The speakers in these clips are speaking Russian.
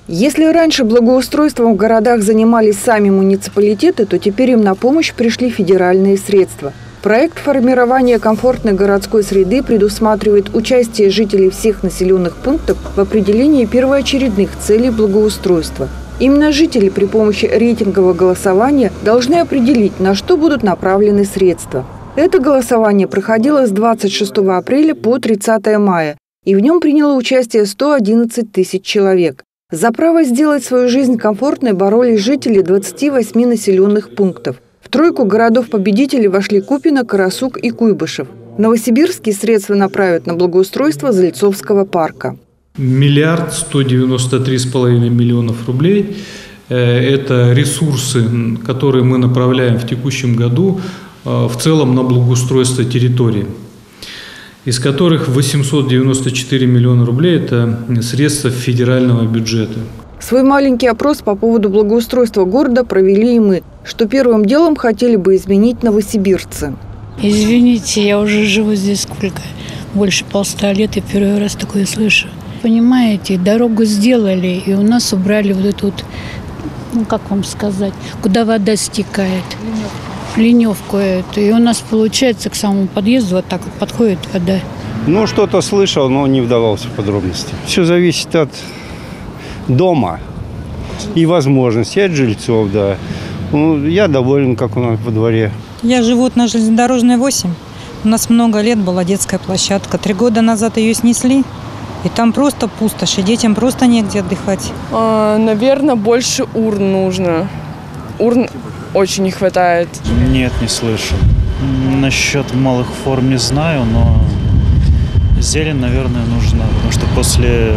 Если раньше благоустройством в городах занимались сами муниципалитеты, то теперь им на помощь пришли федеральные средства. Проект формирования комфортной городской среды предусматривает участие жителей всех населенных пунктов в определении первоочередных целей благоустройства. Именно жители при помощи рейтингового голосования должны определить, на что будут направлены средства. Это голосование проходило с 26 апреля по 30 мая, и в нем приняло участие 111 тысяч человек. За право сделать свою жизнь комфортной боролись жители 28 населенных пунктов. В тройку городов-победителей вошли Купино, Карасук и Куйбышев. В Новосибирске средства направят на благоустройство Зальцовского парка. 1 193,5 миллионов рублей – это ресурсы, которые мы направляем в текущем году в целом на благоустройство территории, из которых 894 миллиона рублей – это средства федерального бюджета. Свой маленький опрос по поводу благоустройства города провели и мы, что первым делом хотели бы изменить новосибирцы. Извините, я уже живу здесь сколько? Больше 150 лет, и первый раз такое слышу. Понимаете, дорогу сделали, и у нас убрали вот эту вот, как вам сказать, куда вода стекает. Ливневку эту. И у нас, получается, к самому подъезду вот так вот подходит вода. Ну, что-то слышал, но не вдавался в подробности. Все зависит от дома и возможностей, от жильцов, да. Ну, я доволен, как у нас во дворе. Я живу на Железнодорожной 8. У нас много лет была детская площадка. 3 года назад ее снесли. И там просто пустошь, и детям просто негде отдыхать. Наверное, больше урн нужно. Урн очень не хватает. Нет, не слышу. Насчет малых форм не знаю, но зелень, наверное, нужна. Потому что после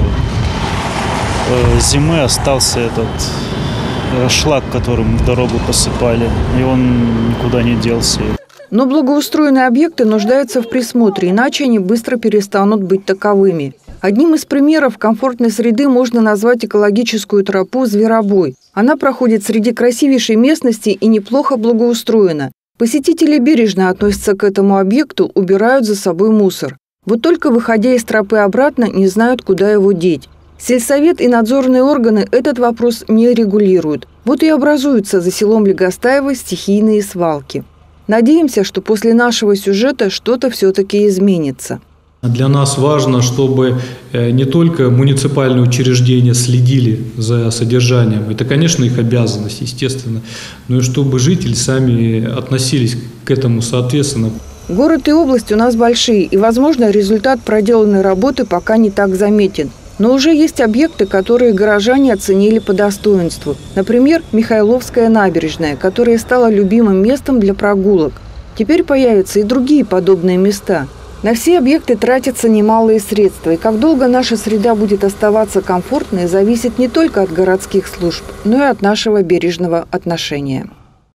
зимы остался этот шлак, которым дорогу посыпали, и он никуда не делся. Но благоустроенные объекты нуждаются в присмотре, иначе они быстро перестанут быть таковыми. Одним из примеров комфортной среды можно назвать экологическую тропу «Зверобой». Она проходит среди красивейшей местности и неплохо благоустроена. Посетители бережно относятся к этому объекту, убирают за собой мусор. Вот только, выходя из тропы обратно, не знают, куда его деть. Сельсовет и надзорные органы этот вопрос не регулируют. Вот и образуются за селом Легостаево стихийные свалки. Надеемся, что после нашего сюжета что-то все-таки изменится. Для нас важно, чтобы не только муниципальные учреждения следили за содержанием, это, конечно, их обязанность, естественно, но и чтобы жители сами относились к этому соответственно. Город и область у нас большие, и, возможно, результат проделанной работы пока не так заметен. Но уже есть объекты, которые горожане оценили по достоинству. Например, Михайловская набережная, которая стала любимым местом для прогулок. Теперь появятся и другие подобные места. На все объекты тратятся немалые средства, и как долго наша среда будет оставаться комфортной, зависит не только от городских служб, но и от нашего бережного отношения.